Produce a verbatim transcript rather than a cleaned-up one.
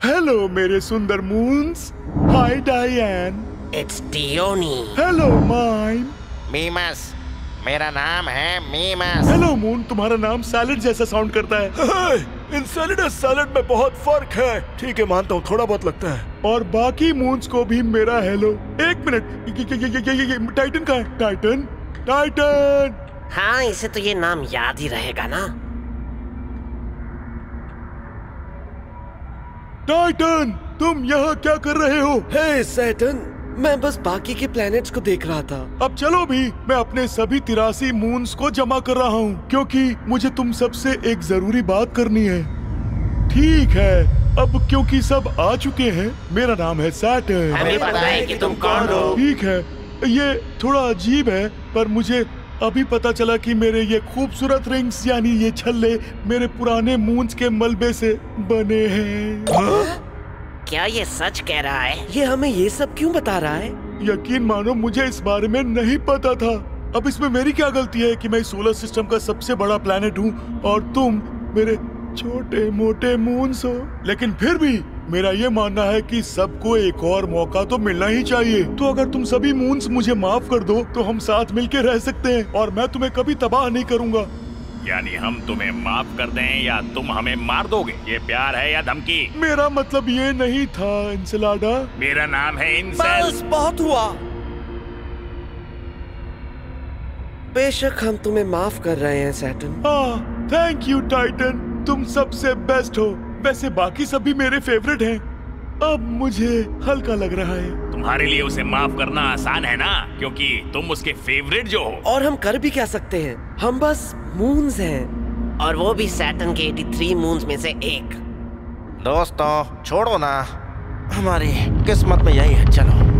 Hello मेरे सुंदर मून्स। Hi Diane. It's Dionne. Hello माइम। मीमस, मेरा नाम है मीमस। हेलो मून, तुम्हारा नाम सैलेड जैसा साउंड करता है। hey, इन सैलेड और सैलेड में बहुत फर्क है। ठीक है, मानता हूँ, थोड़ा बहुत लगता है। और बाकी मून्स को भी मेरा हेलो। एक मिनट, ये, ये, ये, ये, ये, ये, टाइटन का है। Titan, Titan. हाँ, इसे तो ये नाम याद ही रहेगा ना। टाइटन, तुम यहाँ क्या कर रहे हो? हे सैटर्न, मैं बस बाकी के प्लैनेट्स को देख रहा था। अब चलो भी, मैं अपने सभी तिरासी मून्स को जमा कर रहा हूँ क्योंकि मुझे तुम सबसे एक जरूरी बात करनी है। ठीक है, अब क्योंकि सब आ चुके हैं, मेरा नाम है सैटर्न। हमें पता है कि तुम कौन हो। ठीक है, ये थोड़ा अजीब है पर मुझे अभी पता चला कि मेरे ये खूबसूरत रिंग्स यानी ये छल्ले मेरे पुराने मून्स के मलबे से बने हैं। क्या ये सच कह रहा है? ये हमें ये सब क्यों बता रहा है? यकीन मानो, मुझे इस बारे में नहीं पता था। अब इसमें मेरी क्या गलती है कि मैं सोलर सिस्टम का सबसे बड़ा प्लैनेट हूँ और तुम मेरे छोटे मोटे मून्स हो। लेकिन फिर भी मेरा ये मानना है कि सबको एक और मौका तो मिलना ही चाहिए। तो अगर तुम सभी मून्स मुझे माफ कर दो तो हम साथ मिलके रह सकते हैं और मैं तुम्हें कभी तबाह नहीं करूँगा। यानी हम तुम्हें माफ कर दें या तुम हमें मार दोगे? ये प्यार है या धमकी? मेरा मतलब ये नहीं था इंसलाडा। मेरा नाम है इंसेल। बस बहुत हुआ। बेशक हम तुम्हें माफ कर रहे हैं सैटर्न। हाँ, थैंक यू टाइटन, तुम सबसे बेस्ट हो। वैसे बाकी सभी मेरे फेवरेट हैं। अब मुझे हल्का लग रहा है। तुम्हारे लिए उसे माफ करना आसान है ना, क्योंकि तुम उसके फेवरेट जो हो। और हम कर भी क्या सकते हैं, हम बस मून्स हैं। और वो भी सैटर्न के तिरासी मून्स में से एक। दोस्तों छोड़ो ना, हमारी किस्मत में यही है। चलो।